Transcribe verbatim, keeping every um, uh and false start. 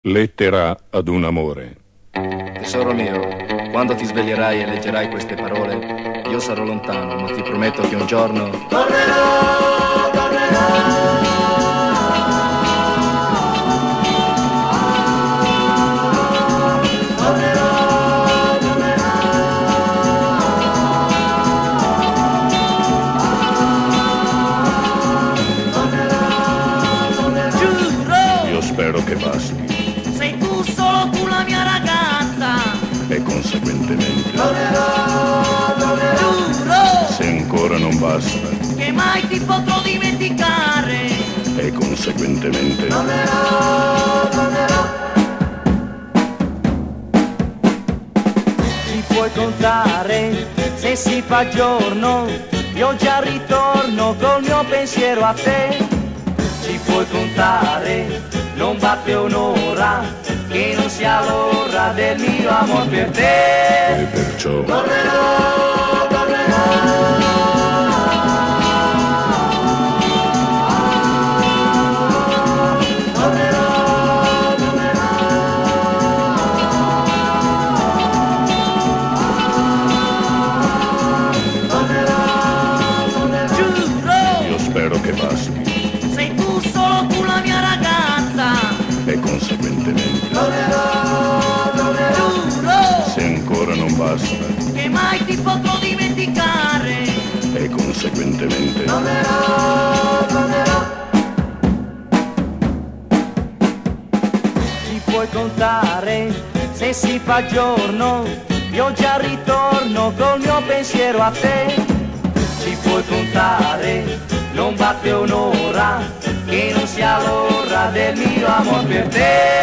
Lettera ad un amore. Tesoro mio, quando ti sveglierai e leggerai queste parole, io sarò lontano, ma ti prometto che un giorno tornerò, tornerò. Spero che basti. Sei tu, solo tu la mia ragazza. E conseguentemente Tornerò, tornerò. Giuro se ancora non basta. che mai ti potrò dimenticare. E conseguentemente Tornerò, tornerò. Ci puoi contare se si fa giorno, io già ritorno col mio pensiero a te. Ci puoi contare, non batte un'ora che non sia l'ora del mio amor per te. e perciò Tornerò, tornerò. io spero che basti. Sei tu, solo tu la mia ragazza. E conseguentemente Tornerò, tornerò. Giuro se ancora non basta. che mai ti potrò dimenticare. E conseguentemente Tornerò, tornerò. Ci puoi contare se si fa giorno, io già ritorno col mio pensiero a te. Ci puoi contare, non batte un'ora che non sia l'ora del mio amor per te.